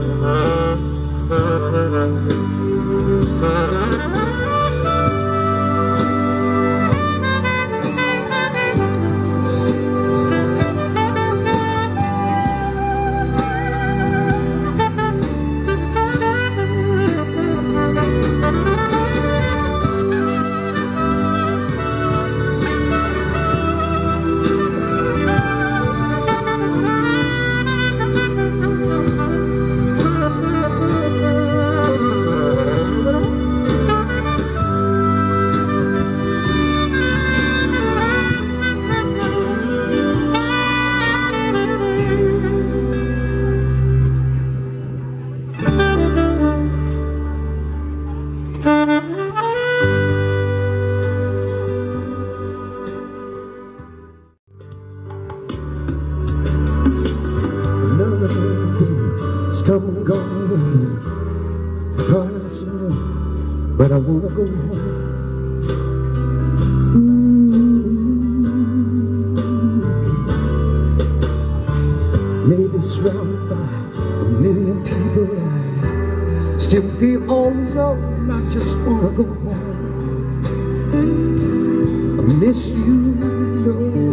Come and go personal, but I wanna go home. Maybe surrounded by a million people, I still feel all alone. I just wanna go home. I miss you, Lord,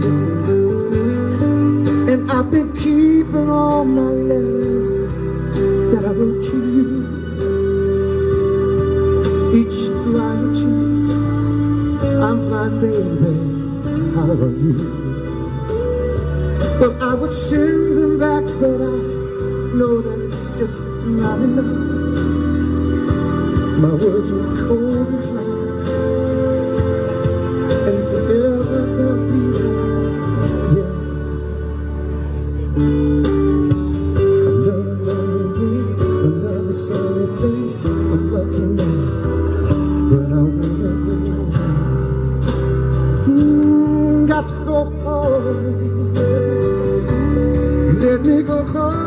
and I've been keeping all my letters that I wrote to you. Each line to you, I'm fine, baby, how are you? But I would send them back, but I know that it's just not enough. My words are cold and flat, and forever they'll be there. Another sunny place I'm looking at, but I wanna go home. Got to go home. Let me go home.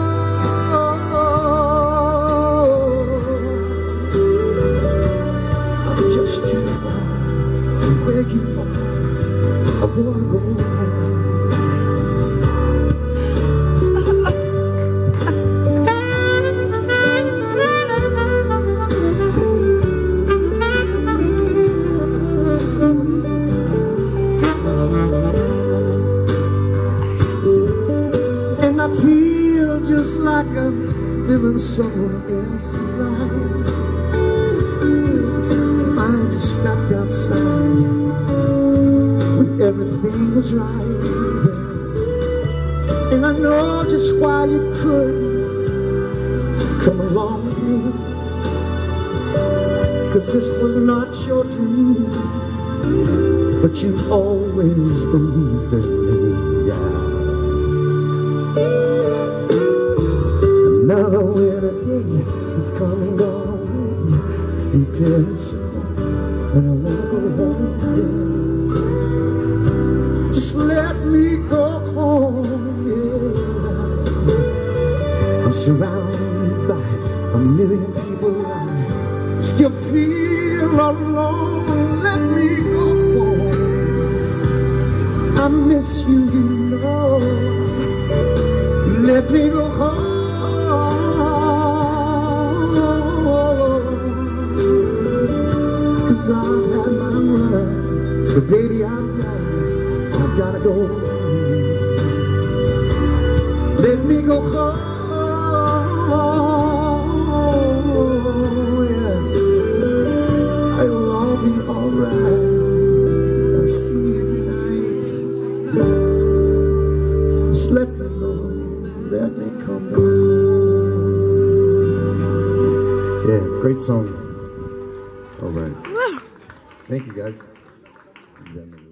I'm just too far from where you are. I wanna go home. I feel just like I'm living someone else's life. I just stepped outside when everything was right, and I know just why you couldn't come along with me, 'cause this was not your dream, but you always believed in me. Another winter day is coming, gone away, and very soon, and I wanna go home again. Just let me go home, yeah. I'm surrounded by a million people, I still feel all alone. Let me go home. I miss you, you know. Let me go home. 'Cause I've had my run, but baby I've gotta go. Let me go home, yeah. It'll all be alright. I'll see you tonight. Just let me go, let me come back. Yeah, great song. All right. Thank you, guys.